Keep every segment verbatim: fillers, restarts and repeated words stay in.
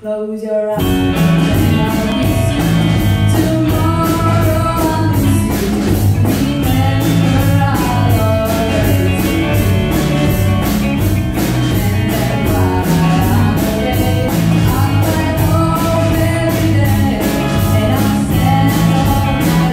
Close your eyes and I'll kiss you. Tomorrow I'll miss you. Remember I'll always see you. And then while I'm away, I'll fly home every day, and I'll send all my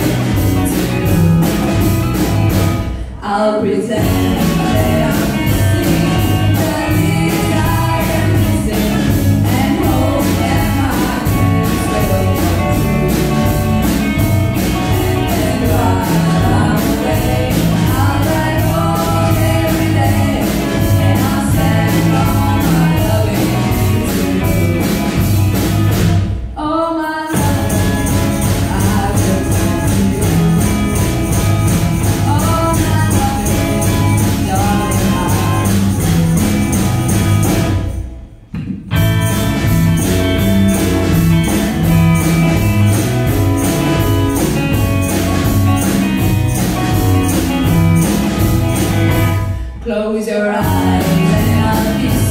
loving to you. I'll pretend that I'm missing the least I am missing, and hope that my dreams will come true. And then while I'm away, I'll ride home every day, and I'll send all my loving to you. All my loving I will send to you. All my loving, darling, I close your eyes and I'll kiss